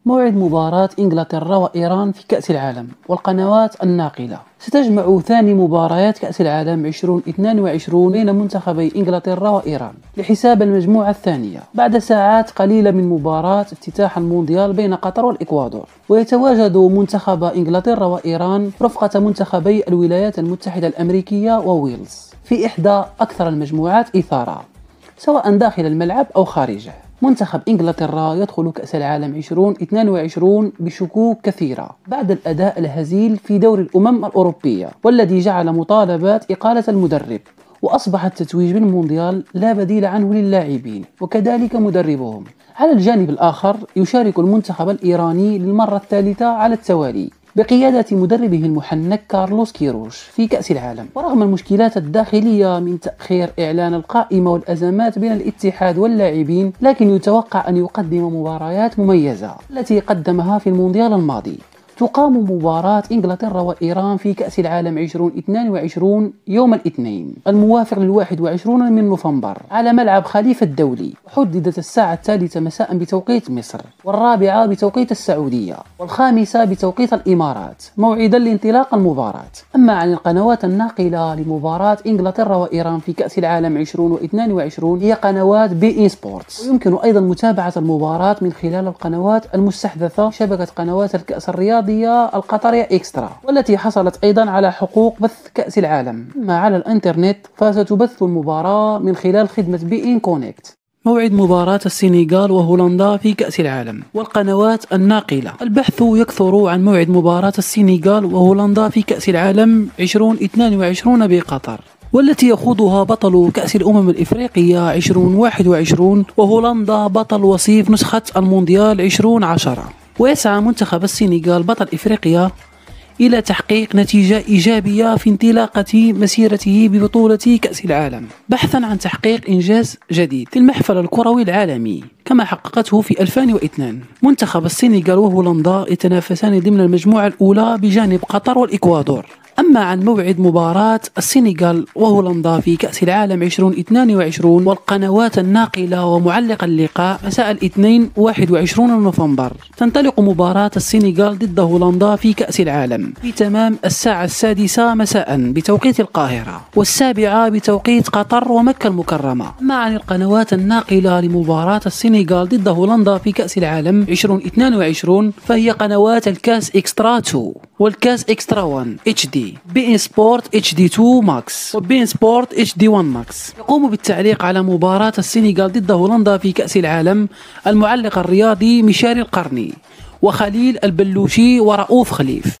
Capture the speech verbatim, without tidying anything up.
موعد مباراة إنجلترا وإيران في كأس العالم والقنوات الناقلة. ستجمع ثاني مباريات كأس العالم ألفين واثنين وعشرين بين منتخبي إنجلترا وإيران لحساب المجموعة الثانية بعد ساعات قليلة من مباراة افتتاح المونديال بين قطر والإكوادور. ويتواجد منتخب إنجلترا وإيران رفقة منتخبي الولايات المتحدة الأمريكية وويلز في إحدى أكثر المجموعات إثارة سواء داخل الملعب أو خارجه. منتخب إنجلترا يدخل كأس العالم ألفين واثنين وعشرين بشكوك كثيرة بعد الأداء الهزيل في دوري الأمم الأوروبية، والذي جعل مطالبات إقالة المدرب، وأصبح التتويج بالمونديال لا بديل عنه للاعبين وكذلك مدربهم. على الجانب الآخر يشارك المنتخب الإيراني للمرة الثالثة على التوالي بقيادة مدربه المحنك كارلوس كيروش في كأس العالم. ورغم المشكلات الداخلية من تأخير إعلان القائمة والأزمات بين الاتحاد واللاعبين، لكن يتوقع أن يقدم مباريات مميزة التي قدمها في المونديال الماضي. تقام مباراة إنجلترا وإيران في كأس العالم ألفين واثنين وعشرين يوم الاثنين الموافق للواحد والعشرين من نوفمبر على ملعب خليفة الدولي، وحددت الساعة الثالثة مساء بتوقيت مصر، والرابعة بتوقيت السعودية، والخامسة بتوقيت الإمارات موعدا لانطلاق المباراة. أما عن القنوات الناقلة لمباراة إنجلترا وإيران في كأس العالم ألفين واثنين وعشرين هي قنوات بي إن سبورتس، ويمكن أيضا متابعة المباراة من خلال القنوات المستحدثة شبكة قنوات الكأس الرياضي القطرية إكسترا، والتي حصلت أيضا على حقوق بث كأس العالم. أما على الإنترنت فستبث المباراة من خلال خدمة بي إن كونكت. موعد مباراة السنغال وهولندا في كأس العالم والقنوات الناقلة. البحث يكثر عن موعد مباراة السنغال وهولندا في كأس العالم ألفين واثنين وعشرين بقطر، والتي يخوضها بطل كأس الأمم الإفريقية ألفين وواحد وعشرين وهولندا بطل وصيف نسخة المونديال ألفين وعشرة. ويسعى منتخب السنغال بطل إفريقيا إلى تحقيق نتيجة إيجابية في انطلاقة مسيرته ببطولة كأس العالم، بحثا عن تحقيق إنجاز جديد في المحفل الكروي العالمي كما حققته في ألفين واثنين. منتخب السنغال وهولندا يتنافسان ضمن المجموعة الأولى بجانب قطر والإكوادور. أما عن موعد مباراة السنغال وهولندا في كأس العالم ألفين واثنين وعشرين والقنوات الناقلة ومعلق اللقاء مساء الاثنين واحد وعشرين نوفمبر، تنطلق مباراة السنغال ضد هولندا في كأس العالم في تمام الساعة السادسة مساء بتوقيت القاهرة، والسابعة بتوقيت قطر ومكة المكرمة. أما عن القنوات الناقلة لمباراة السنغال ضد هولندا في كأس العالم ألفين واثنين وعشرين فهي قنوات الكاس إكسترا اثنين والكاس إكسترا واحد اتش دي، بي إن سبورت اتش دي اثنين ماكس، وبي إن سبورت اتش دي واحد ماكس. يقوم بالتعليق على مباراة السنغال ضد هولندا في كأس العالم المعلق الرياضي ميشاري القرني وخليل البلوشي ورؤوف خليف.